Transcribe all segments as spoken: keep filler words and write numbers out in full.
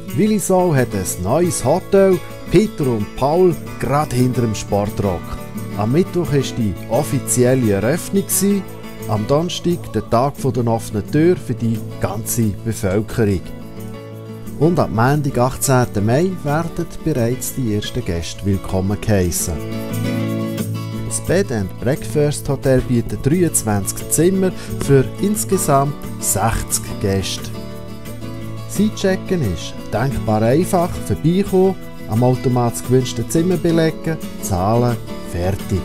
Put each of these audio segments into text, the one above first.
Willisau hat ein neues Hotel, Peter und Paul, gerade hinter dem Sportrock. Am Mittwoch war die offizielle Eröffnung, am Donnerstag der Tag der offenen Tür für die ganze Bevölkerung. Und am Montag, achtzehnten Mai, werden bereits die ersten Gäste willkommen geheissen. Das Bed and Breakfast Hotel bietet dreiundzwanzig Zimmer für insgesamt sechzig Gäste. Das Einchecken ist denkbar einfach, vorbeikommen, am Automat das gewünschte Zimmer belegen, zahlen, fertig.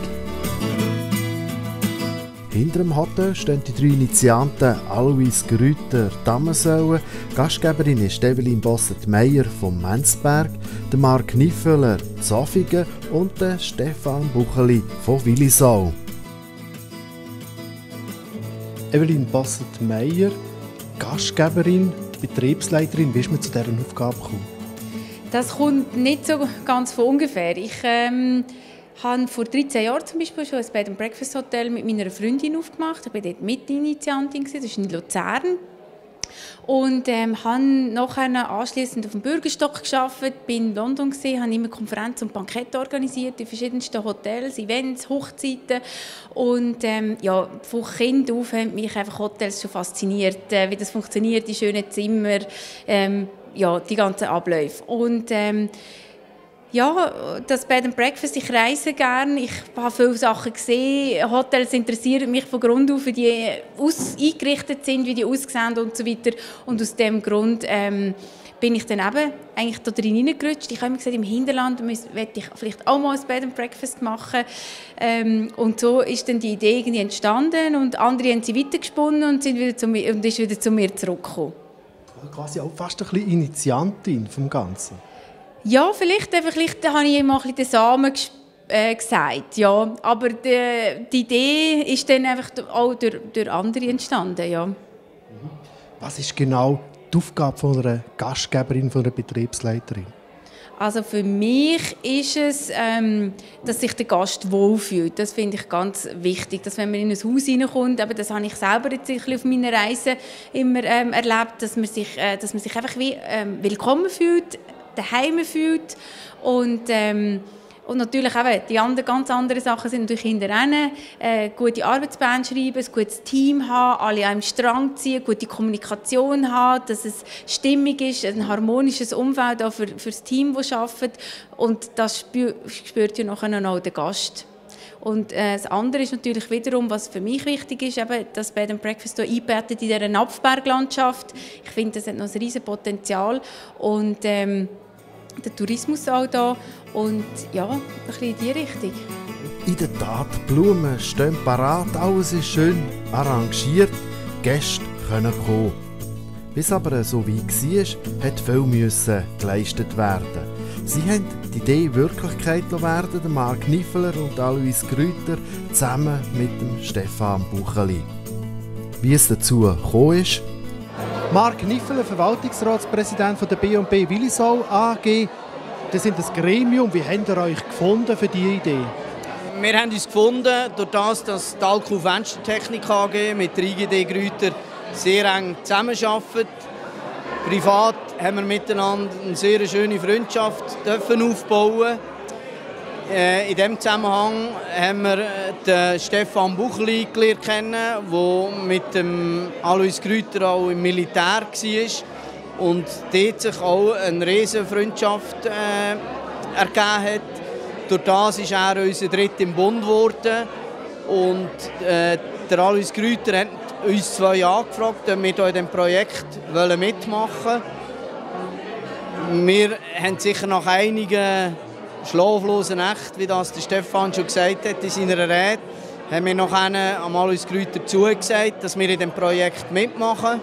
Hinter dem Hotel stehen die drei Initianten Alois Grüter Dammensäule, Gastgeberin ist Evelyn Bossert-Meyer vom Menzberg, der Marc Niffeler Zofingen und der Stefan Bucheli von Willisau. Evelyn Bossert-Meyer, Gastgeberin, Betriebsleiterin, wie ist man zu dieser Aufgabe gekommen? Das kommt nicht so ganz von ungefähr. Ich ähm, habe vor dreizehn Jahren zum Beispiel schon ein Bed and Breakfast Hotel mit meiner Freundin aufgemacht. Ich war dort Mitinitiantin, das ist in Luzern. Und ähm, habe nachher anschliessend auf dem Bürgerstock gearbeitet, bin in London gewesen, habe immer Konferenzen und Bankette organisiert in verschiedensten Hotels, Events, Hochzeiten. Und ähm, ja, von Kind auf haben mich einfach Hotels schon fasziniert, äh, wie das funktioniert, die schönen Zimmer, ähm, ja, die ganzen Abläufe. Und ähm, ja, das Bed and Breakfast, ich reise gerne, ich habe viele Sachen gesehen, Hotels interessieren mich von Grund auf, wie die aus eingerichtet sind, wie die aussehen und so weiter. Und aus diesem Grund ähm, bin ich dann eben eigentlich da drin hineingerutscht. Ich habe immer gesagt, im Hinterland möchte ich vielleicht auch mal ein Bed and Breakfast machen. Ähm, und so ist dann die Idee irgendwie entstanden und andere haben sie weitergesponnen und, sind wieder zu mir, und ist wieder zu mir zurückgekommen. Quasi auch fast ein bisschen Initiantin vom Ganzen. Ja, vielleicht, vielleicht habe ich immer ein bisschen den Samen ges äh, gesagt, ja. Aber die, die Idee ist dann einfach auch durch, durch andere entstanden, ja. Was ist genau die Aufgabe von einer Gastgeberin, von einer Betriebsleiterin? Also für mich ist es, ähm, dass sich der Gast wohlfühlt. Das finde ich ganz wichtig, dass wenn man in ein Haus hineinkommt, aber das habe ich selber jetzt ein bisschen auf meiner Reise immer ähm, erlebt, dass man sich, äh, dass man sich einfach wie ähm, willkommen fühlt, daheim fühlt und, ähm, und natürlich eben die anderen, ganz anderen Sachen sind natürlich hinterher, äh, gute Arbeitspläne schreiben, ein gutes Team haben, alle an einem Strang ziehen, gute Kommunikation haben, dass es stimmig ist, ein harmonisches Umfeld auch für, für das Team, das arbeitet und das spürt, spürt ja nachher auch der Gast. Und äh, das andere ist natürlich wiederum, was für mich wichtig ist, eben das Bed and Breakfast hier eingebettet in dieser Napfberglandschaft. Ich finde, das hat noch ein riesen Potenzial und ähm, der Tourismus auch da und ja, ein bisschen in die Richtung. In der Tat, die Blumen stehen parat, alles ist schön arrangiert, Gäste können kommen. Bis aber so weit war, hat viel müssen geleistet werden. Sie haben die Idee Wirklichkeit werden, der Marc Niffeler und Alois Grüter zusammen mit dem Stefan Bucheli. Wie es dazu gekommen ist? Marc Niffeler, Verwaltungsratspräsident der B und B Willisau A G. Das sind das Gremium. Wie habt ihr euch gefunden für diese Idee? Wir haben uns gefunden, durch das, dass die Alku Fenstertechnik A G mit der I G D Grüter sehr eng zusammenarbeitet. Privat haben wir miteinander eine sehr schöne Freundschaft dürfen aufbauen. Äh, in diesem Zusammenhang haben wir den Stefan Bucheli kennen, der mit dem Alois Grüter auch im Militär war. Und dort sich auch eine riesige Freundschaft äh, ergeben hat. Durch das ist er unser Dritter im Bund geworden. Und äh, der Alois Grüter hat uns zwei angefragt, ob wir hier in diesem Projekt mitmachen wollen. Wir haben sicher nach einigen schlaflosen Nächten, wie das der Stefan schon gesagt hat in seiner Rede, haben wir noch einen am Alois Grüter zugesagt, dass wir in diesem Projekt mitmachen.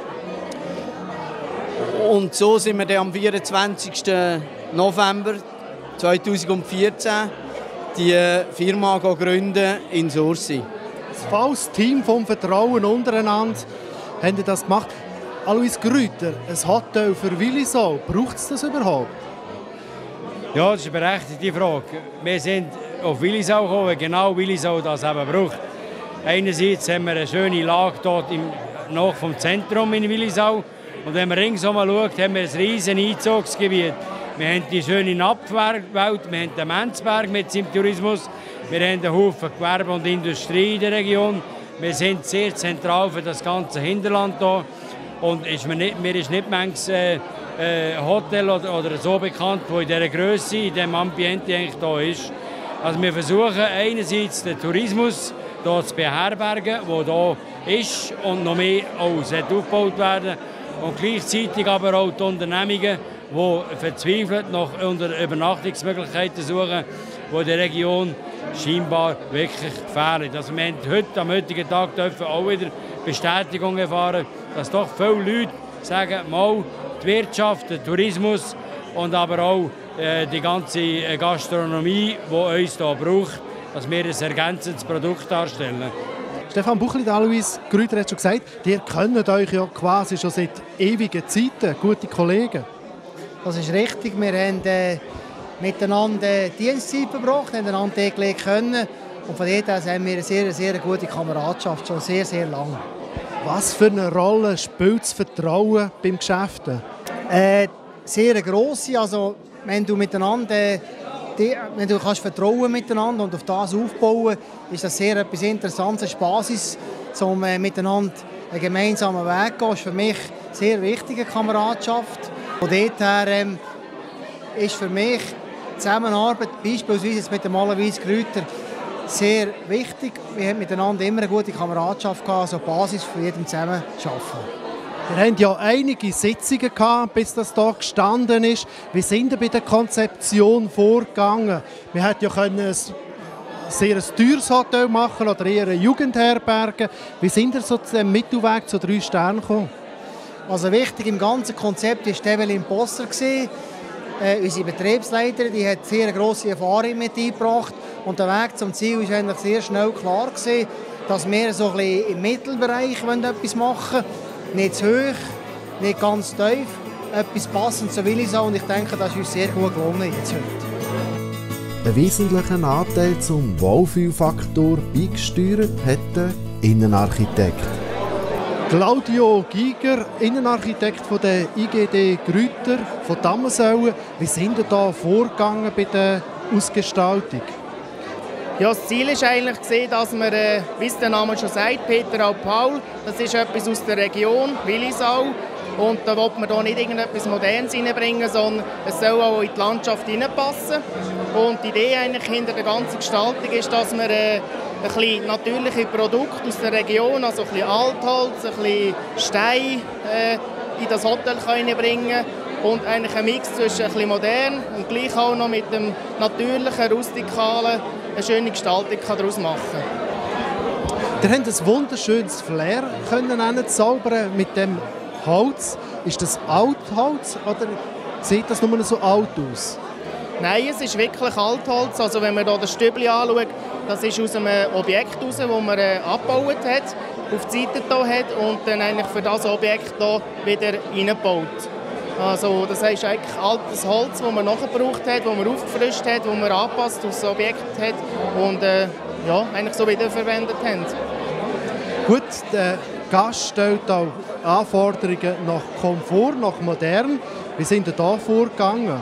Und so sind wir dann am vierundzwanzigsten November zweitausendvierzehn die Firma gründen in Sursi. Das volles Team vom Vertrauen untereinander haben das gemacht. Alois Grüter, ein Hotel für Willisau, braucht es das überhaupt? Ja, das ist eine berechtigte Frage. Wir sind auf Willisau gekommen, weil genau Willisau das eben braucht. Einerseits haben wir eine schöne Lage dort im, noch vom Zentrum in Willisau Und wenn man ringsum schaut, haben wir ein riesiges Einzugsgebiet. Wir haben die schöne Nappwelt, wir haben den Menzberg mit seinem Tourismus, wir haben einen Haufen Gewerbe und Industrie in der Region. Wir sind sehr zentral für das ganze Hinterland hier. Und ist mir, nicht, mir ist nicht manches äh, äh, Hotel oder, oder so bekannt, das in dieser Größe, in diesem Ambiente eigentlich da ist. Also wir versuchen einerseits den Tourismus hier zu beherbergen, der hier ist und noch mehr auch aufgebaut werden. Und gleichzeitig aber auch die Unternehmungen, die verzweifelt nach Übernachtungsmöglichkeiten suchen, die in der Region scheinbar wirklich gefährlich. Also wir haben heute, am heutigen Tag dürfen auch wieder Bestätigung erfahren, dass doch viele Leute sagen, mal die Wirtschaft, der Tourismus und aber auch äh, die ganze Gastronomie, die uns hier braucht, dass wir ein ergänzendes Produkt darstellen. Stefan Buchli, Alois Grüter hat schon gesagt, ihr kennt euch ja quasi schon seit ewigen Zeiten, gute Kollegen. Das ist richtig. Wir haben äh, miteinander Dienstzeit verbracht, haben einander täglich können. Und von dort aus haben wir eine sehr, sehr gute Kameradschaft, schon sehr, sehr lange. Was für eine Rolle spielt das Vertrauen beim Geschäft? Äh, sehr grosse. Also, wenn du miteinander, die, wenn du kannst vertrauen miteinander und auf das aufbauen, ist das sehr etwas Interessantes, eine Basis, um äh, miteinander einen gemeinsamen Weg zu gehen. Das ist für mich eine sehr wichtige Kameradschaft. Von dort her ähm, ist für mich die Zusammenarbeit, beispielsweise jetzt mit dem Alois Grüter, sehr wichtig. Wir haben miteinander immer eine gute Kameradschaft gehabt, also Basis für jeden zusammen zu arbeiten. Wir hatten ja einige Sitzungen gehabt, bis das hier gestanden ist. Wie sind wir bei der Konzeption vorgegangen? Wir hätten ja können ein sehr ein teures Hotel machen oder eher eine Jugendherberge. Wie sind wir so zu dem Mittelweg zu drei Sternen gekommen? Also wichtig im ganzen Konzept war Evelyn Posser. Äh, unsere Betriebsleiterin, die hat sehr grosse Erfahrung mit eingebracht. Und der Weg zum Ziel war eigentlich sehr schnell klar gewesen, dass wir so ein bisschen im Mittelbereich etwas machen wollen. Nicht zu hoch, nicht ganz tief, etwas passend zu Willisau. Und ich denke, das ist uns sehr gut gelungen jetzt heute. Einen wesentlichen Anteil zum Wohlfühlfaktor beigesteuert hat der Innenarchitekt. Claudio Giger, Innenarchitekt von der I G D Grüter von Dammensäule. Wie sind ihr da vorgegangen bei der Ausgestaltung? Ja, das Ziel war eigentlich, dass wir, äh, wie es der Name schon sagt, Peter und Paul, das ist etwas aus der Region, Willisau. Und da will man hier nicht irgendetwas Modernes reinbringen, sondern es soll auch in die Landschaft hineinpassen. Und die Idee eigentlich hinter der ganzen Gestaltung ist, dass wir äh, ein bisschen natürliche Produkte aus der Region, also ein bisschen Altholz, ein bisschen Stein äh, in das Hotel reinbringen können. Und eigentlich ein Mix zwischen ein bisschen modern und gleich auch noch mit dem natürlichen, rustikalen eine schöne Gestaltung daraus machen kann. Ihr habt ein wunderschönes Flair können zaubern mit dem Holz. Ist das Altholz oder sieht das nur so alt aus? Nein, es ist wirklich Altholz. Also wenn man hier das Stübli anschaut, das ist aus einem Objekt heraus, das man äh, abgebaut hat, auf die Seite hier hat und dann eigentlich für das Objekt hier wieder reingebaut. Also das ist eigentlich altes Holz, das man nachgebraucht hat, das man aufgefrischt hat, das man angepasst auf das Objekt hat und äh, ja, eigentlich so wiederverwendet haben. Gut, der Gast stellt auch Anforderungen nach Komfort, nach modern. Wie sind ihr da vorgegangen?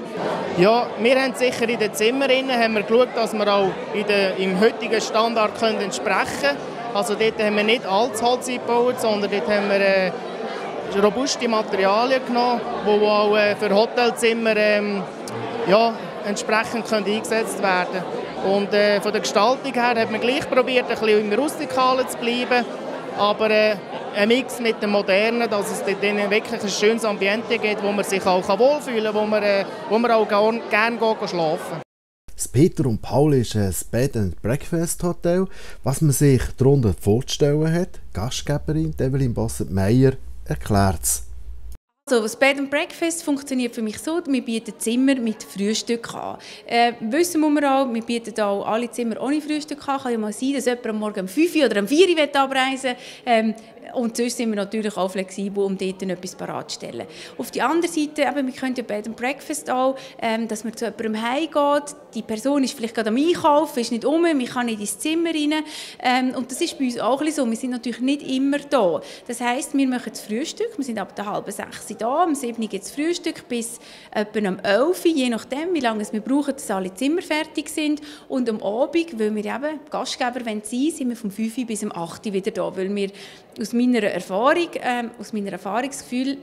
Ja, wir haben sicher in den Zimmern haben wir geschaut, dass wir auch in der, im heutigen Standard können entsprechen können. Also dort haben wir nicht altes Holz eingebaut, sondern dort haben wir äh, robuste Materialien genommen, die auch äh, für Hotelzimmer ähm, ja, entsprechend können eingesetzt werden können. Und äh, von der Gestaltung her hat man gleich probiert, ein bisschen im Rustikalen zu bleiben, aber äh, ein Mix mit dem Modernen, dass es dort wirklich ein schönes Ambiente gibt, wo man sich auch wohlfühlen kann, wo man, äh, wo man auch gerne gehen schlafen. Das Peter und Paul ist ein Bed and Breakfast Hotel. Was man sich darunter vorzustellen hat, Gastgeberin Evelyn Bossert-Meyer erklärt es. Also, das Bed and Breakfast funktioniert für mich so, wir bieten Zimmer mit Frühstück an. Äh, wissen muss man auch, wir bieten auch alle Zimmer ohne Frühstück an. Kann ja mal sein, dass jemand am Morgen um fünf Uhr oder um vier Uhr abreisen will. Ähm, und sonst sind wir natürlich auch flexibel, um dort etwas bereitzustellen. Auf der anderen Seite, eben, wir können ja Bed and Breakfast auch, ähm, dass man zu jemandem heimgeht, die Person ist vielleicht gerade am Einkaufen, ist nicht um, man kann nicht ins Zimmer rein. Ähm, und das ist bei uns auch ein bisschen so, wir sind natürlich nicht immer da. Das heisst, wir machen das Frühstück, wir sind ab der halben sechs da, am sieben gibt es Frühstück bis etwa am elf, je nachdem, wie lange wir brauchen, dass alle Zimmer fertig sind. Und am Abend, weil wir eben Gastgeber sein wollen, sind wir vom fünf bis um acht wieder da, weil wir aus meiner Erfahrung, ähm, aus meinem Erfahrungsgefühl,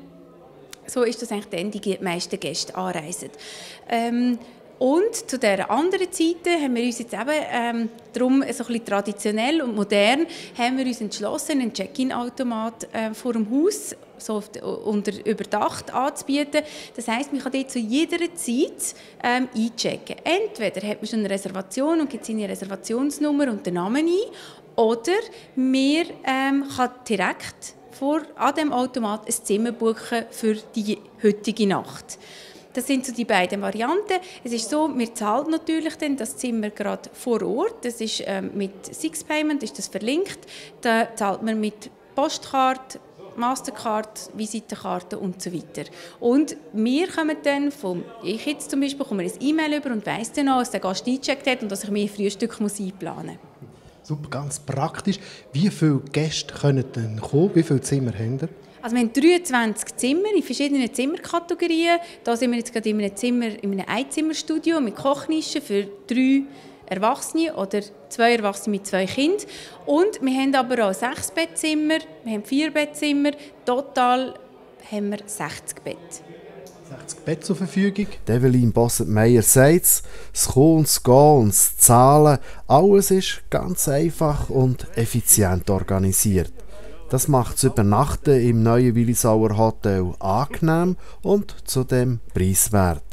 so ist das eigentlich dann, die meisten Gäste anreisen. Ähm, Und zu dieser anderen Seite haben wir uns jetzt eben, ähm, darum so ein bisschen traditionell und modern, haben wir uns entschlossen, einen Check-in-Automat äh, vor dem Haus so unter überdacht anzubieten. Das heisst, man kann dort zu jeder Zeit ähm, einchecken. Entweder hat man schon eine Reservation und gibt seine Reservationsnummer und den Namen ein, oder man ähm, kann direkt vor, an dem Automat ein Zimmer buchen für die heutige Nacht. Das sind so die beiden Varianten. Es ist so, wir zahlen natürlich dann das Zimmer gerade vor Ort. Das ist ähm, mit Six Payment ist das verlinkt. Da zahlt man mit Postkarte, Mastercard, Visitenkarte und so weiter. Und wir kommen dann, vom, ich jetzt zum Beispiel, bekomme ein E-Mail über und weiss dann auch, dass der Gast eingecheckt hat und dass ich mir ein Frühstück muss einplanen muss. Super, ganz praktisch. Wie viele Gäste können denn kommen? Wie viele Zimmer haben ihr? Also wir haben dreiundzwanzig Zimmer in verschiedenen Zimmerkategorien. Da sind wir jetzt gerade in einem Zimmer, in einem Einzimmerstudio mit Kochnischen für drei Erwachsene oder zwei Erwachsene mit zwei Kindern. Und wir haben aber auch sechs Bettzimmer, wir haben vier Bettzimmer. Total haben wir sechzig Bett. sechzig Bett zur Verfügung. Evelyn Bossert-Meyer sagt es, das Kommen und das Gehen und das Zahlen, alles ist ganz einfach und effizient organisiert. Das macht das Übernachten im neuen Willisauer Hotel angenehm und zudem preiswert.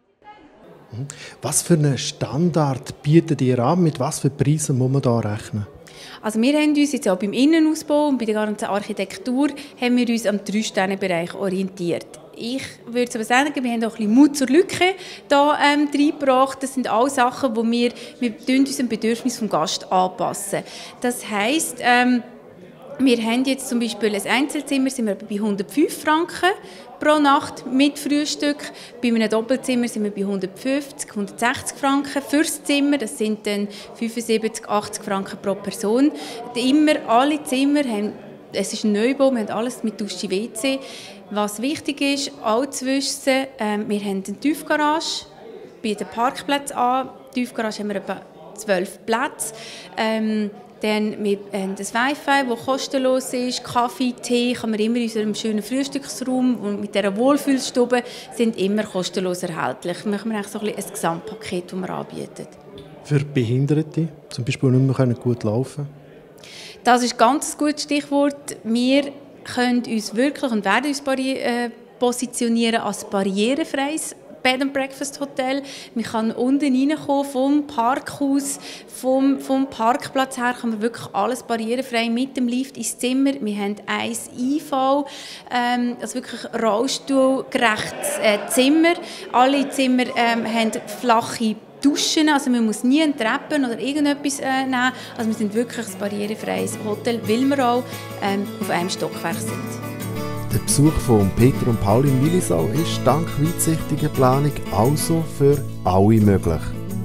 Was für einen Standard bietet ihr an? Mit was für Preisen muss man da rechnen? Also wir haben uns jetzt auch beim Innenausbau und bei der ganzen Architektur haben wir uns am drei-Sterne-Bereich orientiert. Ich würde aber sagen, wir haben auch ein bisschen Mut zur Lücke da ähm, reingebracht. Das sind alle Sachen, wo wir, wir uns dem Bedürfnis des Gastes anpassen. Das heisst, ähm, wir haben jetzt zum Beispiel ein Einzelzimmer, sind wir bei hundertfünf Franken pro Nacht mit Frühstück. Bei einem Doppelzimmer sind wir bei hundertfünfzig, hundertsechzig Franken fürs Zimmer. Das sind dann fünfundsiebzig, achtzig Franken pro Person. Immer alle Zimmer haben, es ist ein Neubau, wir haben alles mit Dusche, W C. Was wichtig ist, auch zu wissen, äh, wir haben eine Tiefgarage, bieten Parkplätze an. Die Tiefgarage haben wir etwa zwölf Plätze. Ähm, Dann wir haben das Wi-Fi, das kostenlos ist. Kaffee, Tee kann man immer in unserem schönen Frühstücksraum und mit dieser Wohlfühlstube sind immer kostenlos erhältlich. Wir machen eigentlich so ein, ein Gesamtpaket, das wir anbieten. Für Behinderte, zum Beispiel nicht mehr gut laufen? Das ist ein ganz gutes Stichwort. Wir können uns wirklich und werden uns äh, positionieren als barrierefreies Bed and Breakfast Hotel. Man kann unten reinkommen vom Parkhaus, vom, vom Parkplatz her kann man wirklich alles barrierefrei mit dem Lift ins Zimmer. Wir haben ein I V, ähm, also wirklich rollstuhlgerechtes äh, Zimmer. Alle Zimmer ähm, haben flache Duschen, also man muss nie eine Treppe oder irgendetwas äh, nehmen. Also wir sind wirklich ein barrierefreies Hotel, weil wir auch ähm, auf einem Stockwerk sind. Der Besuch von Peter und Paul in Willisau ist dank weitsichtiger Planung also für alle möglich.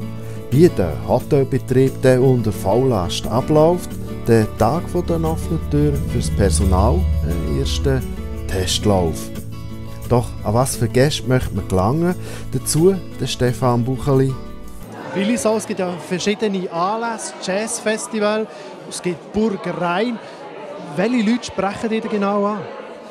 Wie der Hotelbetrieb unter Volllast abläuft, der Tag der offenen Tür für das Personal, ein erster Testlauf. Doch an was für Gäste möchte man gelangen? Dazu der Stefan Bucheli. Willisau, es gibt ja verschiedene Anlässe, Jazzfestival, es gibt Burg Rhein. Welche Leute sprechen die genau an?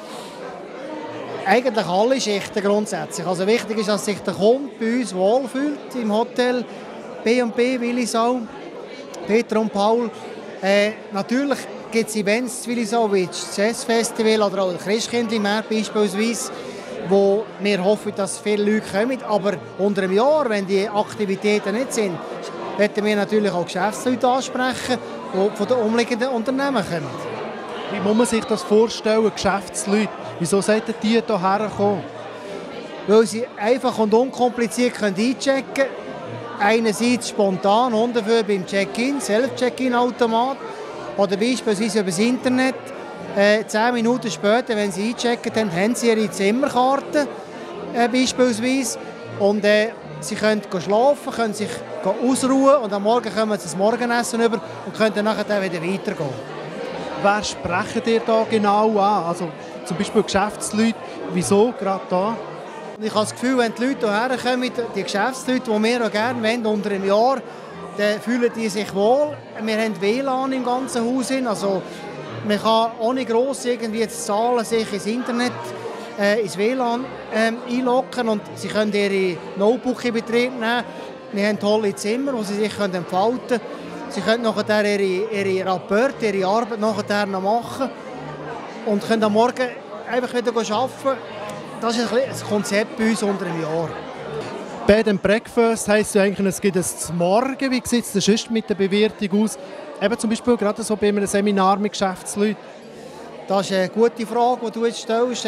Eigentlich alle Schichten grundsätzlich. Also wichtig ist, dass sich der Kunde bei uns wohlfühlt im Hotel B und B Willisau, Peter und Paul. Äh, natürlich gibt es Events in Willisau, wie das Jazzfestival oder auch der Christkindlmarkt beispielsweise, wo wir hoffen, dass viele Leute kommen. Aber unter einem Jahr, wenn die Aktivitäten nicht sind, werden wir natürlich auch Geschäftsleute ansprechen, die von den umliegenden Unternehmen kommen. Wie muss man sich das vorstellen, Geschäftsleute? Wieso sollten die hierher kommen? Weil sie einfach und unkompliziert einchecken können. Einerseits spontan, hundertfünf beim Check-in, Self-Check-in-Automat oder beispielsweise über das Internet. Äh, zehn Minuten später, wenn sie einchecken, dann haben sie ihre Zimmerkarte äh, beispielsweise. Und äh, sie können schlafen, können sich ausruhen und am Morgen kommen sie das Morgenessen über und können dann nachher wieder weitergehen. Wer sprechen ihr da genau an? Also zum Beispiel Geschäftsleute, wieso gerade da? Ich habe das Gefühl, wenn die Leute hierher kommen, die Geschäftsleute, die wir auch gerne wollen, unter einem Jahr, dann fühlen die sich wohl. Wir haben W L A N im ganzen Haus. Also man kann ohne gross irgendwie jetzt Zahlen sich ins Internet, äh, ins W L A N äh, einloggen und sie können ihre Notebook in Betrieb nehmen. Wir haben tolle Zimmer, wo sie sich können entfalten können. Sie können nachher ihre, ihre Rapporte, ihre Arbeit nachher noch machen und können am Morgen einfach wieder arbeiten. Das ist ein das Konzept bei uns unter einem Jahr. Bed and Breakfast heisst ja eigentlich, es gibt es Morgen. Wie sieht es denn sonst mit der Bewirtung aus? Eben zum Beispiel gerade so bei einem Seminar mit Geschäftsleuten. Das ist eine gute Frage, die du jetzt stellst.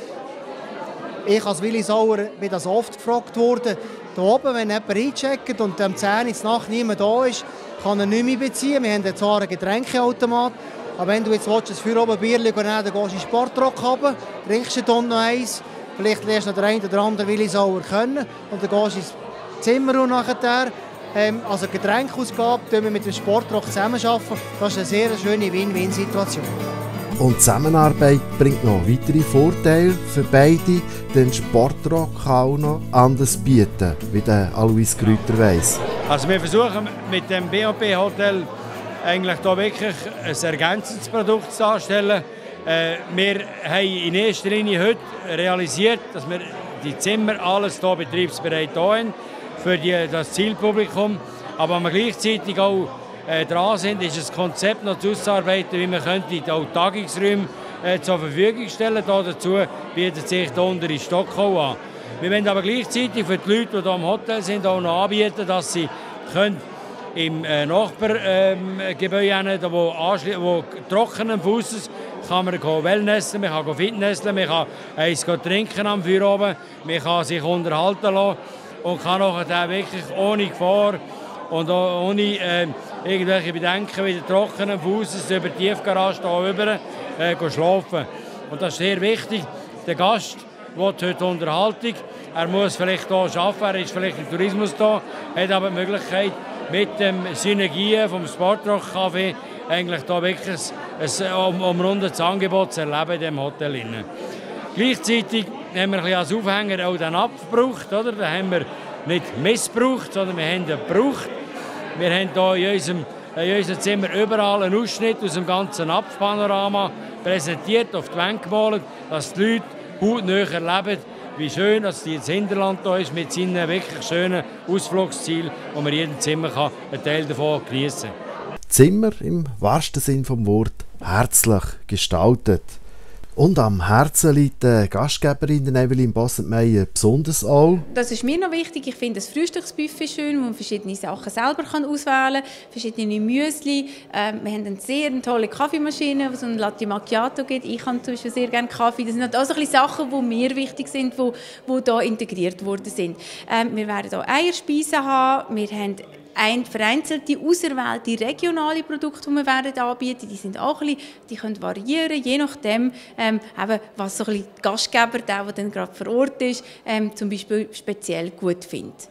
Ich als Willi Sauer bin das oft gefragt worden. Hier oben, wenn jemand eincheckt und am zehn Uhr Nacht niemand da ist, kann er nicht mehr beziehen. Wir haben zwar einen Getränkeautomat, aber wenn du jetzt willst, ein Feierabendbier nehmen, dann gehst du in den Sportrock runter, trinkst du dann noch eins, vielleicht lernst du noch den einen oder anderen Willi Sauer kennen und dann gehst du ins Zimmer und nachher. Ähm, also Getränkausgabe, die wir mit dem Sportrock zusammenarbeiten, das ist eine sehr schöne Win-Win-Situation. Und die Zusammenarbeit bringt noch weitere Vorteile für beide, denn Sportrock kann auch noch anders bieten, wie der Alois Grüter weiss. Also wir versuchen mit dem B und B Hotel eigentlich da wirklich ein ergänzendes Produkt darzustellen. Äh, wir haben in erster Linie heute realisiert, dass wir die Zimmer alles hier betriebsbereit haben für die, das Zielpublikum, aber wenn wir gleichzeitig auch äh, dran sind, ist das Konzept noch auszuarbeiten, wie man könnte auch Tagungsräume äh, zur Verfügung stellen. Da dazu bietet sich der untere Stock auch an. Wir wollen aber gleichzeitig für die Leute, die hier im Hotel sind, auch noch anbieten, dass sie können im äh, Nachbargebäude, ähm, wo, wo trockenen Fußes kann man wellnessen, man kann fitnessen, man kann eins trinken am Feierabend, man kann sich unterhalten lassen und kann nachher wirklich ohne Gefahr und ohne äh, irgendwelche Bedenken wie trockenen Fußes über die Tiefgarage hier rüber äh, schlafen. Und das ist sehr wichtig. Der Gast will heute Unterhaltung, er muss vielleicht hier arbeiten, er ist vielleicht im Tourismus da, hat aber die Möglichkeit, mit den Synergien vom Sportrock Café eigentlich da wirklich ein, ein umrundetes Angebot zu erleben in diesem Hotel. Gleichzeitig haben wir ein bisschen als Aufhänger auch den Napf gebraucht. Oder? Den haben wir nicht missbraucht, sondern wir haben ihn gebraucht. Wir haben hier in unserem, in unserem Zimmer überall einen Ausschnitt aus dem ganzen Napfpanorama präsentiert, auf die Wände gemalt, dass die Leute hautnah erleben, wie schön dass das Hinterland hier ist mit seinen wirklich schönen Ausflugszielen, wo man in jedem Zimmer kann einen Teil davon geniessen kann. Zimmer im wahrsten Sinn des Wortes herzlich gestaltet. Und am Herzen liegt die Gastgeberin Evelyn Bossentmeier besonders auch. Das ist mir noch wichtig. Ich finde das Frühstücksbuffet schön, wo man verschiedene Sachen selber kann auswählen kann, verschiedene Müsli. Ähm, wir haben eine sehr tolle Kaffeemaschine, wo es ein Latte Macchiato gibt. Ich habe zum Beispiel sehr gerne Kaffee. Das sind also Sachen, die mir wichtig sind, die, die hier integriert worden sind. Ähm, wir werden hier Eierspeisen haben. Wir haben ein vereinzelte, auserwählte regionale Produkte, die wir werden anbieten. Die sind auch ein bisschen, die können variieren, je nachdem, ähm, eben, was so ein bisschen die Gastgeber, der, der dann gerade vor Ort ist, ähm, zum Beispiel speziell gut findet.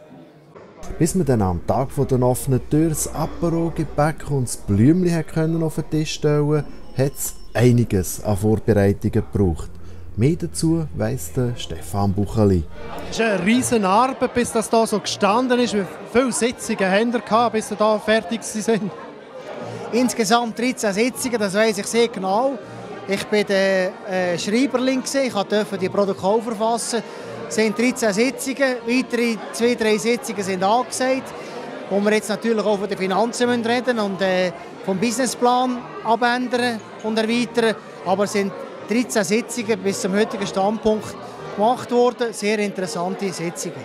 Bis wir dann am Tag der offenen Tür das Apero-Gebäck und das Blümchen können auf den Tisch stellen, hat es einiges an Vorbereitungen gebraucht. Mehr dazu weiss der Stefan Bucheli. Es ist eine riesen Arbeit, bis das hier so gestanden ist. Wie viele Sitzungen haben wir gehabt, bis sie hier fertig sind? Insgesamt dreizehn Sitzungen, das weiss ich sehr genau. Ich war der äh, Schreiberling, ich durfte die Protokolle verfassen. Es sind dreizehn Sitzungen, weitere zwei, drei Sitzungen sind angesagt, wo wir jetzt natürlich auch von den Finanzen reden und äh, vom Businessplan abändern und erweitern. Aber es sind dreizehn Sitzungen bis zum heutigen Standpunkt gemacht worden. Sehr interessante Sitzungen.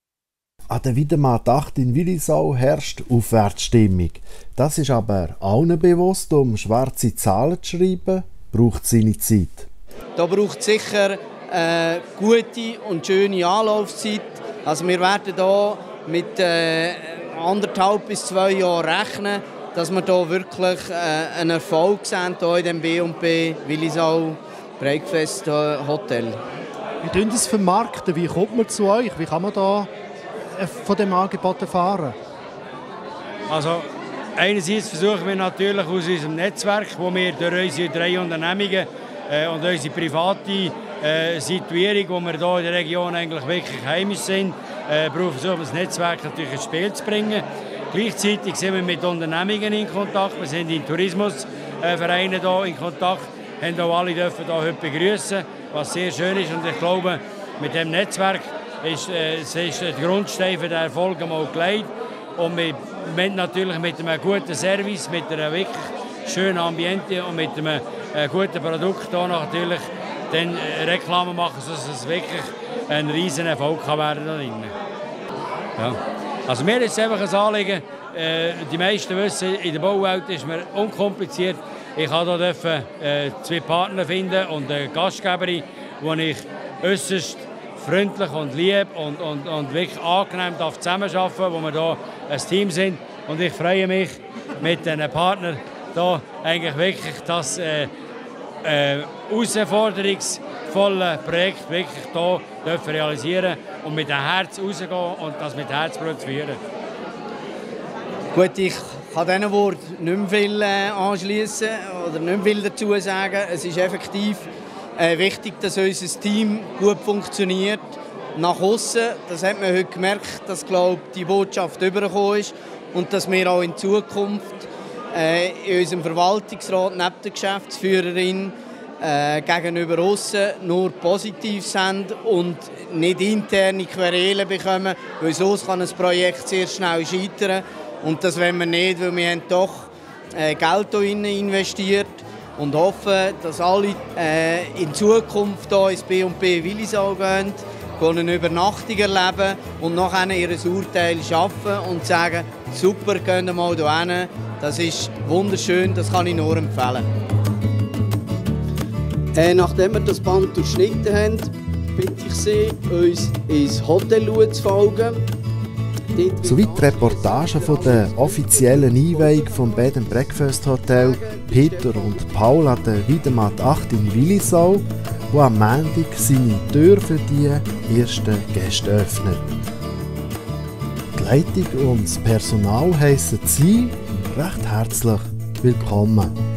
An der Wiedemann acht in Willisau herrscht Aufwärtsstimmung. Das ist aber allen bewusst, um schwarze Zahlen zu schreiben, braucht es seine Zeit. Da braucht es sicher eine gute und schöne Anlaufzeit. Also wir werden hier mit äh, anderthalb bis zwei Jahren rechnen, dass wir hier wirklich äh, einen Erfolg sehen hier in dem B und B Willisau Breakfast Hotel. Wie tun das vermarkten? Wie kommt man zu euch? Wie kann man da von dem Angebot erfahren? Also, einerseits versuchen wir natürlich aus unserem Netzwerk, wo wir durch unsere drei Unternehmungen äh, und unsere private äh, Situierung, wo wir hier in der Region eigentlich wirklich heimisch sind, äh, versuchen wir das Netzwerk natürlich ins Spiel zu bringen. Gleichzeitig sind wir mit Unternehmungen in Kontakt, wir sind in Tourismusvereinen hier in Kontakt, haben auch alle dürfen hier heute begrüßen, was sehr schön ist, und ich glaube, mit dem Netzwerk ist, äh, ist der Grundstein für den Erfolg einmal gelegt. Und wir wollen natürlich mit einem guten Service, mit einem wirklich schönen Ambiente und mit einem äh, guten Produkt hier natürlich dann Reklame machen, sodass es wirklich ein riesen Erfolg kann werden kann. Ja. Also mir ist es einfach ein Anliegen, äh, die meisten wissen, in der Bauwelt ist man unkompliziert. Ich durfte hier äh, zwei Partner finden und eine Gastgeberin, wo ich äußerst freundlich und lieb und, und, und wirklich angenehm darf zusammenarbeiten, wo wir hier ein Team sind. Und ich freue mich mit diesen Partnern hier eigentlich wirklich das äh, äh, herausforderungsvolle Projekt wirklich hier dürfen realisieren und mit dem Herz rausgehen und das mit Herzblut führen. Gut, ich kann diesen Wort nicht mehr viel äh, anschließen oder nicht mehr viel dazu sagen. Es ist effektiv äh, wichtig, dass unser Team gut funktioniert. Nach außen, das hat man heute gemerkt, dass, glaube ich, die Botschaft übergekommen ist und dass wir auch in Zukunft äh, in unserem Verwaltungsrat neben der Geschäftsführerin äh, gegenüber außen nur positiv sind und nicht interne Querelen bekommen, weil sonst kann ein Projekt sehr schnell scheitern. Und das wollen wir nicht, weil wir haben doch äh, Geld hier investiert und hoffen, dass alle äh, in Zukunft hier ins B und B Willisau gehen, eine Übernachtung erleben und nachher ihr Urteil schaffen und sagen, super, gehen wir mal hierhin. Das ist wunderschön, das kann ich nur empfehlen. Äh, nachdem wir das Band durchschnitten haben, bitte ich Sie, uns ins Hotel zu folgen. Soweit die Reportage von der offiziellen Einweihung vom Bed and Breakfast Hotel Peter und Paul an der Wiedemarkt acht in Willisau, wo am Montag seine Tür für die ersten Gäste öffnet. Die Leitung und das Personal heissen Sie recht herzlich willkommen.